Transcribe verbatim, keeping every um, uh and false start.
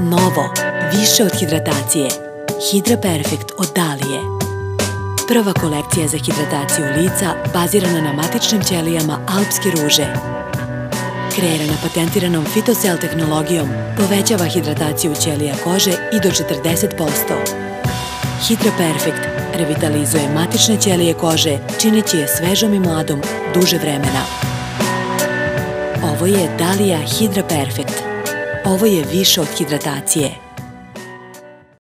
Novo, više od hidratacije. Hydra Perfect od Dalije. Prva kolekcija za hidrataciju lica bazirana na matičnim ćelijama alpske ruže. Kreirana patentiranom Phytocell tehnologijom, povećava hidrataciju ćelija kože i do četrdeset posto. Hydra Perfect revitalizuje matične ćelije kože, čineći je svežom i mladom duže vremena. Ovo je Dalija Hydra Perfect. Ovo je više od hidratacije.